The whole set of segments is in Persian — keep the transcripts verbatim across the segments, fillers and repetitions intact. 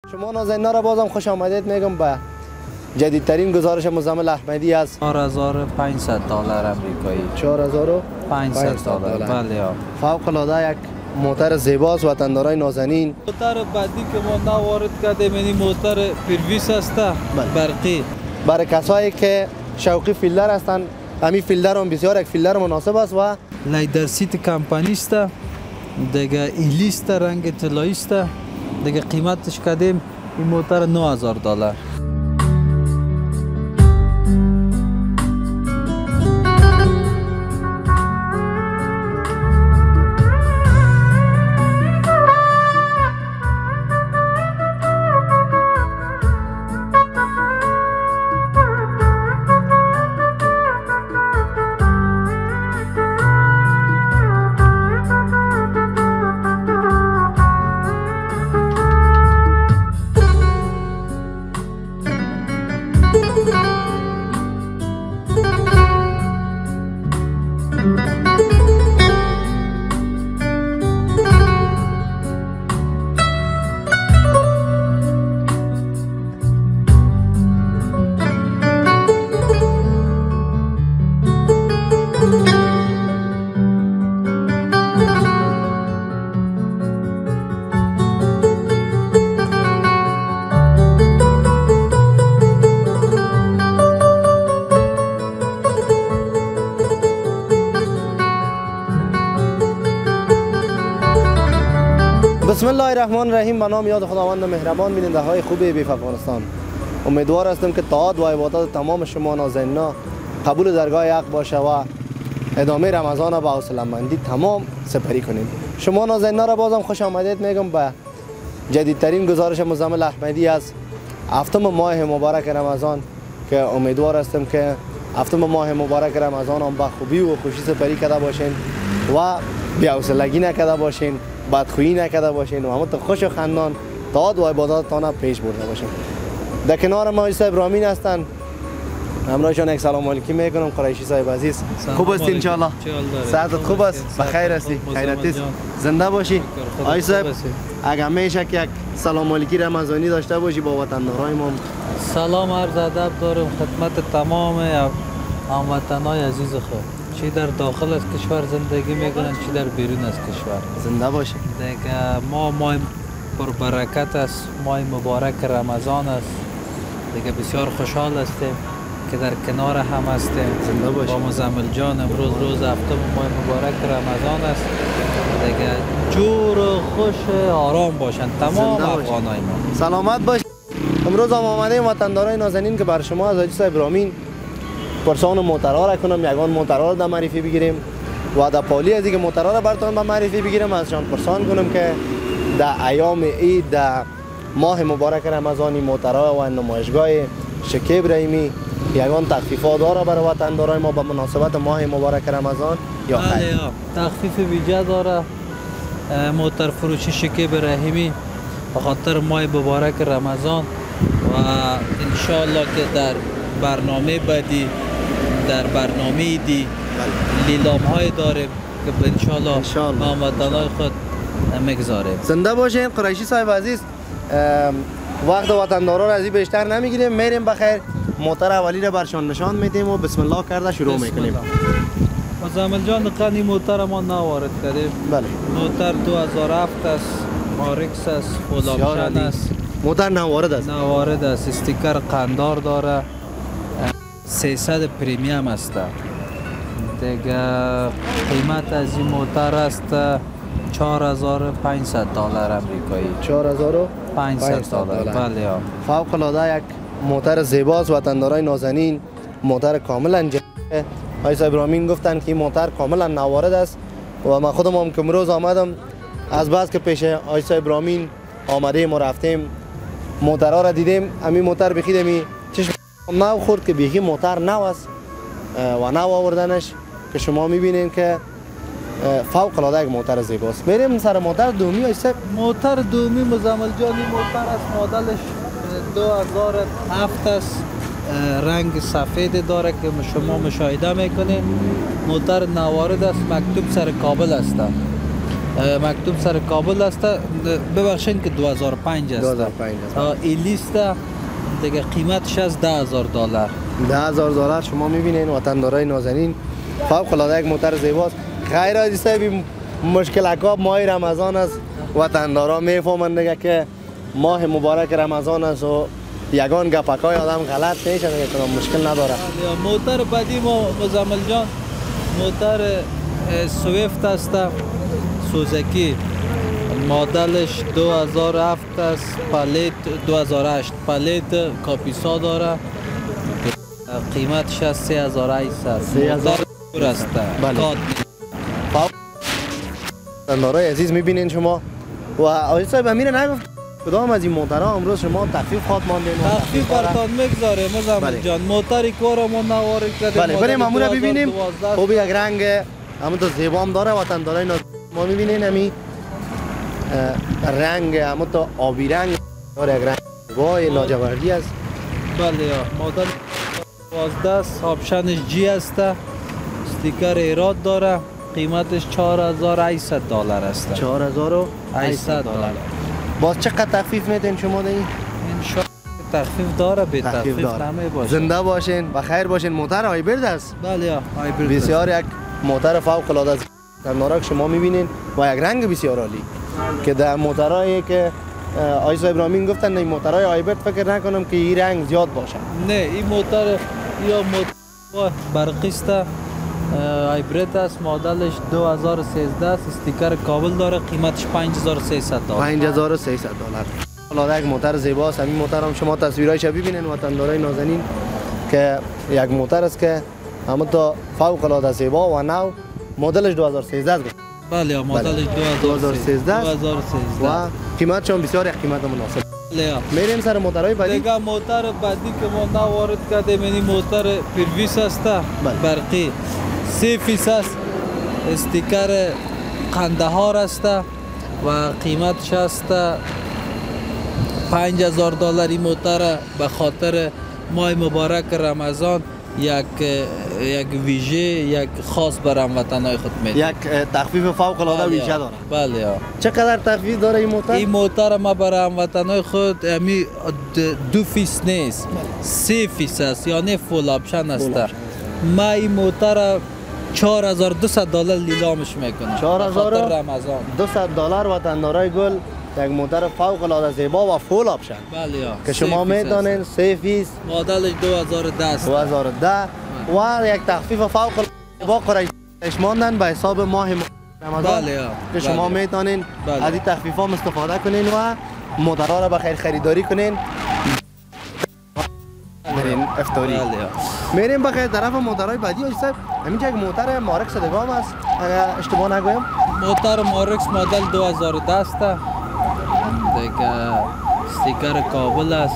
شما نازنینا را بازم خوش آمدید میگم به جدیدترین گزارش مزمل احمدی از چهار هزار و پانصد دلار آمریکایی. چهار هزار و پانصد دلار. بله. فوق العاده یک موتر زیباست وطندارای نازنین. موتر بعدی که ما نوارد کردیم این موتر پرویس است برقی. برای کسایی که شوقی فیلدر هستند همین فیلدر هم بسیار یک فیلدر مناسب است و لیدر سیت کمپانی است دیگه ایلیست رنگ طلایی است دیگه قیمتش کردیم این موتر نه هزار دلار. بسم الله الرحمن الرحیم. به نام یاد خداوند مهربان. بیننده های خوب بیف افغانستان، امیدوار هستم که طاعت و عبادت تمام شما نازنینا قبول درگاه حق باشه و ادامه رمضان با حوصله‌مندی تمام سپری کنیم. شما نازنینا را بازم خوش آمدید میگم به جدیدترین گزارش مزمل احمدی از هفتم ماه مبارک رمضان که امیدوار هستم که هفتم ماه مبارک رمضان هم با خوبی و خوشی سپری کرده باشین و بی‌حوصلگی نکرده باشین، بدخویی نکرده باشین و همون خوش و خندان طاعت و عبادتتان پیش برده باشین. در کنار ما صاحب رامین هستند، همراهشان یک سلام علیکی میکنم. قریشی صاحب عزیز خوب است ان شاء الله؟ صحت خوب است؟ بخیر هستی؟ خیرت است؟ زنده باشی. آقای صاحب اگه میشه که یک سلام علیکی رمضانی داشته باشی با وطندارای ما. سلام عرض ادب دارم خدمت تمام هموطنان عزیز خود، چی در داخل از کشور زندگی میکنن چی در بیرون از کشور. زنده باشه. دیگه ما ماه پربرکت است، ماه مبارک رمضان است دیگه. بسیار خوشحال هستیم که در کنار هم هستیم. زنده باشه. با مزمل جان امروز روز هفتم ماه مبارک رمضان است دیگه. جور و خوش آرام باشن تمام افغانای ما. سلامت باش. امروز هم آمده وطندارای نازنین که بر شما از حاجی صاحب رامین پرسان موترها را کنم، یگان موترها را در معرفی بگیریم و در پالی از اینکه موترها را براتون به معرفی بگیرم ازشان پرسان کنم که در ایام عید در ماه مبارک رمضانی موترها و نمایشگاه شکیب رحیمی یگان تخفیفات داره برای وطندارای ما به مناسبت ماه مبارک رمضان یا خیر؟ بله، تخفیف ویژه داره موتر فروشی شکیب رحیمی به خاطر ماه مبارک رمضان و ان شاء الله که در برنامه بعدی در برنامه دی لیلام های داریم که انشاءالله هموطنان خود میگذاریم. زنده باشین. قریشی صاحب عزیز وقت وطندارا را از این بیشتر نمیگیریم، میریم بخیر موتر اولی را برشان نشان میدیم و بسم الله کرده شروع میکنیم. مزمل جان قنی موتر ما نوارد کردیم. بله. موتر دو هزار و هفت است، مارکس است، فول آپشن است. موتر نوارد است. نوارد است، استیکر قندار داره، سیصد پریمیم است دیگه. قیمت از این موتر است چهار هزار و پانصد دلار آمریکایی. چهار هزار و پانصد دلار. بله. فوق العاده یک موتر زیباست وطندارای نازنین، موتر کاملا جدید. آقای صاحب رامین گفتن که این موتر کاملا نوارد است و من خودم هم که امروز آمدم از بس که پیش آقای صاحب رامین آمدیم و رفتیم موترها را دیدیم. همین موتر بخیدم چشم نو خورد که بیخی موتر نو است و نو آوردنش که شما میبینین که فوق العاده یک موتر زیباست. میریم سر موتر دومی. ایسا موتر دومی مزمل جانی موتر است، مدلش دو هزار و هفت است، رنگ سفید داره که شما مشاهده میکنین. موتر نوارد است، مکتوب سر کابل است. مکتوب سر کابل است. ببخشید که دو هزار و پنج است. دو هزار و پنج است. این لیست دیگه قیمتش از ده هزار دلار. ده هزار دلار شما میبینین وطندارای نازنین، فوق العاده یک موتر زیباست. خیر عزیز صاحب، مشکل عقاب ماه رمضان است، وطندارا میفهمند دیگه که ماه مبارک رمضان است و یگان گپکای آدم غلط میشه دیگه، کنم مشکل نداره. موتر بعدی ما مزمل جان موتر سویفت است، سوزوکی، مدلش دو هزار و هفت است، پلیت دو هزار و هشت، پلیت کاپیسا داره، قیمتش از سه هزار و هشتصد. سه هزار است. بله. وطندارای عزیز میبینین شما و آقای صاحب امیر نگفت کدام از این موترها امروز شما تخفیف خواد مانده؟ تخفیف برتان میگذاره مزمل بله. جان. موتری کارو ما نوارد کردیم. بله بریم امون رو ببینیم. خوب یک رنگ همون تو زیبا هم داره وطندارای ناز. ما میبینین همی رنگ همون تو آبی رنگ داره، یک رنگ زیبای لاجوردی است. بله یا مدل دوازده است، آپشنش جی است، استیکر ایراد داره، قیمتش چهار هزار و هشتصد دلار است. چهار هزار و هشتصد دلار. باز چقدر تخفیف میدین شما دیگه؟ انشالله تخفیف داره، به تخفیف نمی باشه. زنده باشین و خیر باشین. موتر هایبرد است. بله یا هایبرد. بسیار یک موتر فوق العاده است. در نارک شما میبینین و یک رنگ بسیار عالی که در موترایی که آیسا ابراهیمی گفتن این موترهای هایبرد فکر نکنم که این رنگ زیاد باشه. نه این موتر یا موتر برقی است، هایبرد است، مدلش دو هزار و سیزده است، استیکر کابل داره، قیمتش پنج هزار و سیصد دلار. پنج هزار و سیصد دلار. الان یک موتر زیباست. همین موتر هم شما تصویرایش ببینین وطندارای نازنین که یک موتر است که همون تا فوق العاده زیبا و نو، مدلش دو هزار و سیزده است. بله مدلش دو هزار و سیزده و قیمتش هم بسیار یک قیمت مناسب. بله میریم سر موترهای بعدی. دیگه موتر بعدی که ما نوارد کردیم این موتر پرویس است، برقی، سه فیصد است، استیکر قندهار است و قیمتش است پنج هزار دلار. این موتر به خاطر ماه مبارک رمضان یک یک ویژه یک خاص بر هموطنای خود میده. یک تخفیف فوق العاده ویژه داره. بله یا. چقدر تخفیف داره این موتر؟ این موتر ما برای هموطنای خود امی دو فیصد نیست، سه فیصد است، یعنی فول آپشن است. ما این موتر چهار هزار و دویست دلار لیلامش میکنم. چهار هزار و دویست دلار وطندارای گل. یک موتر فوق العاده زیبا و فول آپشن. بله یا. که شما میدانین سه فیصد. مدلش دو هزار و ده است. دو هزار و ده و یک تخفیف فوق العاده قریش ماندن به حساب ماه رمضان. بله یا. که شما میتونین از این تخفیف ها استفاده کنین و موترها را بخیر خریداری کنین. برین افطاری. بله یا. میریم بخیر طرف موترهای بعدی. آقای صاحب همینجا یک موتر مارکس دگام است اگر اشتباه نگویم. موتر مارکس مدل دو هزار و ده است. دیگه استیکر کابل است،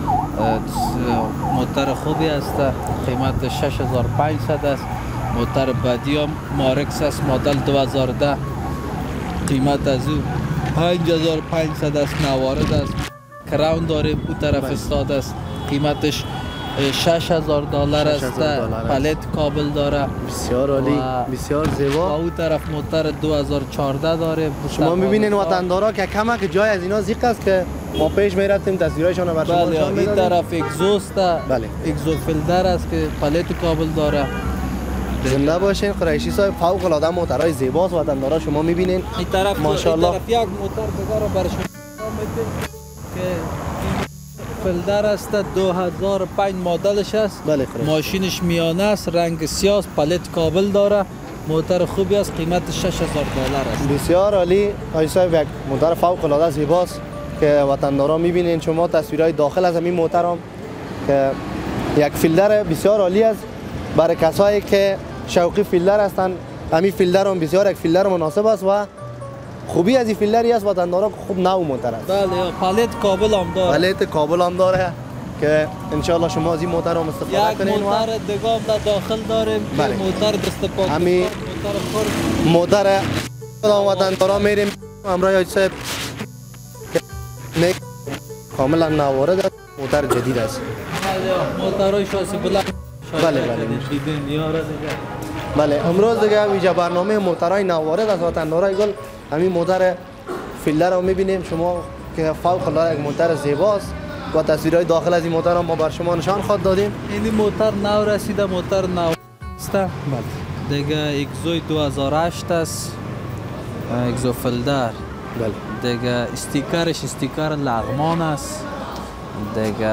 موتر خوبی است، قیمت شش هزار و پانصد است. موتر بعدی هم مارکس است، مدل دو هزار و ده، قیمت از او پنج هزار و پانصد است. نوارد است، کراون داریم او طرف استاد است، قیمتش شش هزار دلار است. پلیت کابل داره، بسیار عالی، بسیار زیبا. و او طرف موتر دو هزار و چهارده داره. شما میبینین وطندارا که کمک جای از اینا زیق است که ما پیش میرفتیم تصویرایشان رو بر شما نشان میدادیم. این طرف اگزوست، بله اگزو فیلتر است که پلیت کابل داره. زنده باشین. قریشی صاحب فوق العاده موترهای زیباست وطندارا شما میبینین. این طرف ماشاءالله این طرف یک موتر دیگر رو بر شما میدیم که فیلدر است، دو هزار و پنج مدلش است. بله ماشینش میانه است، رنگ سیاه، پلیت کابل داره، موتر خوبی است، قیمت شش هزار دلار است. بسیار عالی. آقای صاحب یک موتر فوق العاده زیباست که وطندارا میبینین شما تصویرهای داخل از همین موتر هم که یک فیلدر بسیار عالی است برای کسایی که شوقی فیلدر هستند. همین فیلدر هم بسیار یک فیلدر مناسب است و خوبی از این فیلدری است وطندارا که خوب نو موتر است. بله پلیت کابل هم داره. پلیت کابل هم داره که ان شاء الله شما از این موتر هم استفاده کنین. یک موتر دیگه هم در داخل داریم که بله. موتر دست پاک همین موتر خرد موتر وطندارا میریم همراه حاج صاحب کاملا نوارد است، موتر جدید است. بله موترهای شاسی بلند. بله بله دیدین یارا دیگه. بله امروز دیگه ویژه برنامه موترهای نوارد از وطندارای گل همین موتر فیلدر رو میبینیم شما که فوق العاده یک موتر زیباست و تصویرهای داخل از این موتر هم ما بر شما نشان خواهد دادیم. این موتر نو رسیده، موتر نو است. دیگه اگزوی دو هزار و هشت است، اگزو فیلدر. بله. دیگه استیکرش استیکر لغمان است. دیگه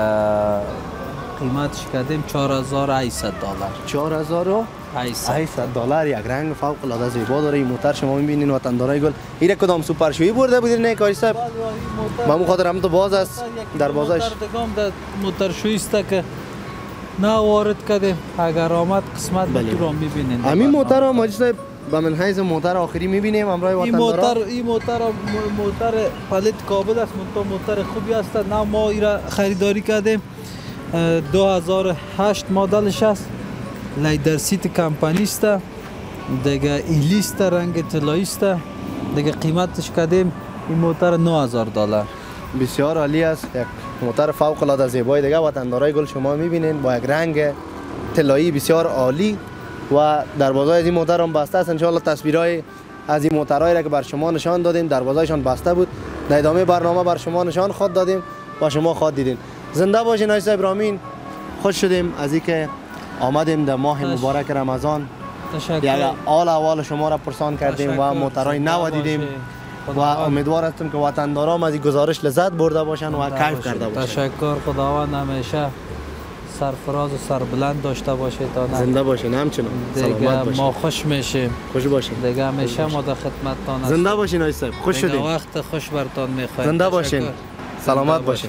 قیمتش کردیم چهار هزار و هشتصد دلار. چهار هزار و هشتصد دلار. یک رنگ فوق العاده زیبا داره این موتر. شما میبینین وطندارای گل ایره کدام سوپر شویی برده بودین نه کاری صاحب؟ ما مو خاطر هم تو باز است در بازش موتر موتر شویی است که نه وارد کردیم. اگر آمد قسمت تو رو میبینین. همین موتر هم ماجد صاحب با من حیز موتر آخری میبینیم همراه وطندارا. این موتر این موتر موتر پلیت کابل است، موتر موتر خوبی است. نه ما ایرا خریداری کردیم. دو هزار و هشت مدلش است. لیدر سیت کمپانی است. دیگه ایلیست رنگ طلایی است. دیگه قیمتش کردیم این موتر نه هزار دلار. بسیار عالی است. یک موتر فوق العاده زیبای دیگه وطندارای گل شما میبینین با یک رنگ طلایی بسیار عالی و دروازه از این موتر هم بسته است. ان شاء الله تصویرهای از این موترهایی را که بر شما نشان دادیم دروازه‌شان بسته بود. در ادامه برنامه بر شما نشان خود دادیم و شما خود دیدین. زنده باشین آقای صاحب رامین. خوش شدیم از اینکه آمدیم در ماه مبارک رمضان. تشکر. یک حال احوال شما را پرسان کردیم و موترهای نو دیدیم و امیدوار هستم که وطنداران از این گزارش لذت برده باشن و کیف کرده باشن. تشکر. خداوند همیشه سرفراز و سربلند داشته باشه تا زنده باشین. همچنان دیگه ما خوش میشیم. خوش باشین. دیگه همیشه ما در خدمتتان هستیم. زنده باشین آقای صاحب. خوش شدیم. وقت خوش برتان میخوایم. زنده باشین. سلامت باشین.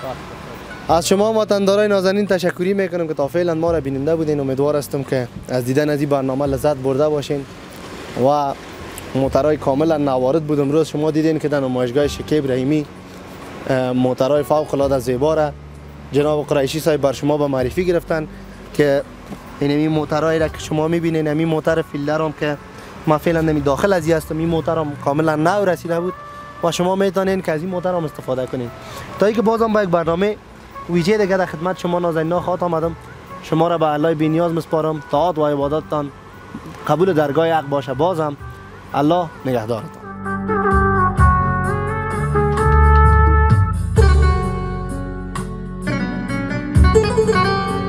از شما وطندارای نازنین تشکری میکنم که تا فعلا ما را بیننده بودین. امیدوار هستم که از دیدن از این برنامه لذت برده باشین و موترهای کاملا نوارد بود. امروز شما دیدین که در نمایشگاه شکیب رحیمی موترهای فوق العاده زیبا را جناب قریشی صاحب بر شما به معرفی گرفتن که این موترهایی را که شما میبینین همین موتر فیلدر هم که ما فعلا نمی داخل از هستم این موتر هم کاملا نو رسیده بود و شما میتونین که از این موتر هم استفاده کنین. تا اینکه بازم با یک برنامه ویژه دیگه در خدمت شما نازنینا خواهد آمدم. شما را به الله بی‌نیاز میسپارم. طاعت و عبادتتان قبول درگاه حق باشه. بازم الله نگهدارتان.